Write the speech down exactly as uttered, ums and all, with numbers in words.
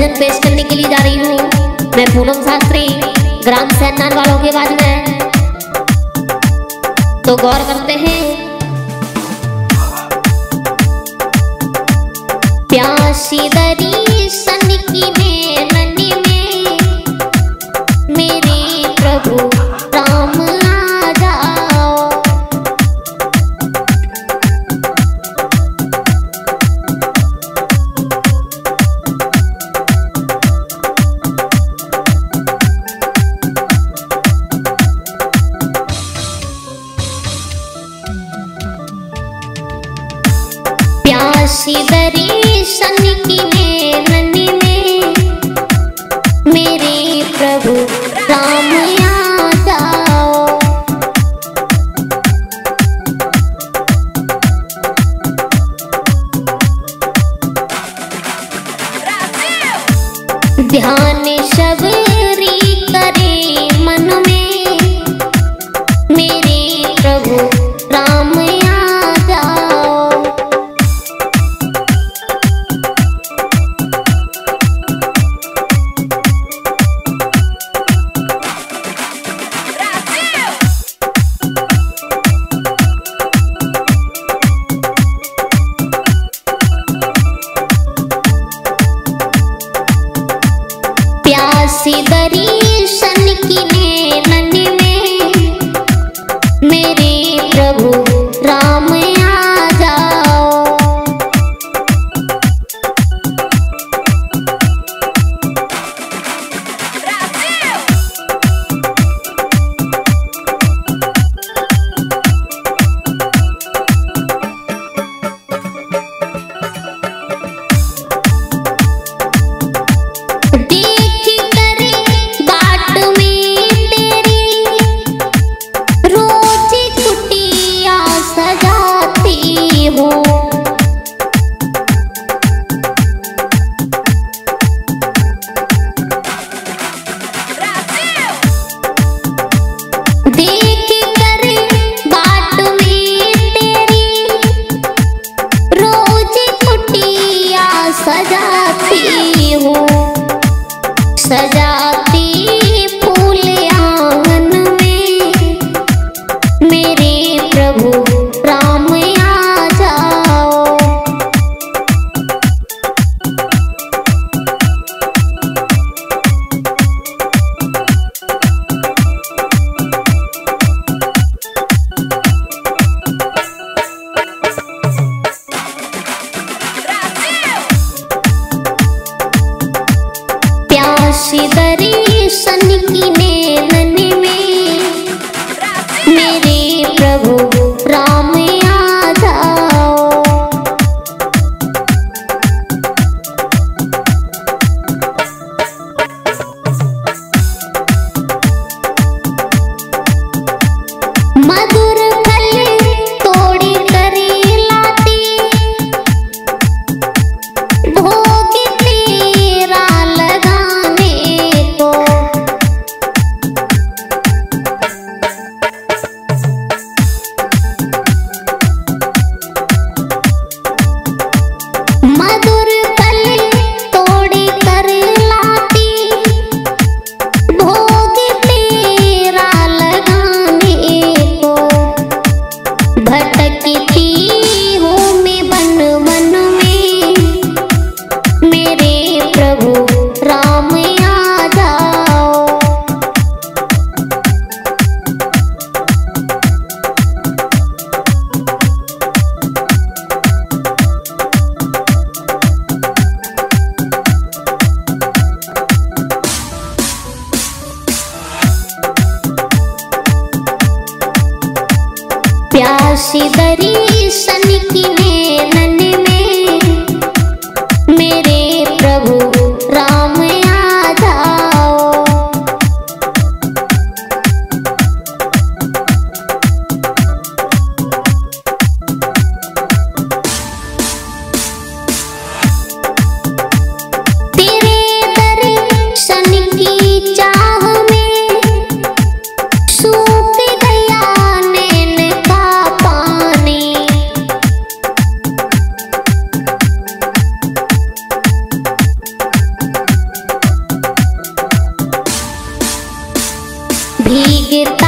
भजन पेश करने के लिए जा रही हूँ मैं पूनम शास्त्री, ग्राम सैनान वालों के आवाज में। तो गौर करते हैं। प्यासी दर्शन की नैनन में मेरे प्रभु राम आ जाओ। प्यासी दर्शन की नैनन में मेरे प्रभु राम आ जाओ। ध्यान शबरी करे मन में मेरे प्रभु राम आ जाओ। प्यासी दर्शन की नैनन में मेरे प्रभु राम आ जाओ। सजाती हूँ सजाती फूल आंगन में मेरे प्रभु राम आ जाओ। प्यासी दर्शन की नैनन में मेरे प्रभु राम आ जाओ। मधुर फल तोड़ कर लाती भोग तेरा लगाने को गिरता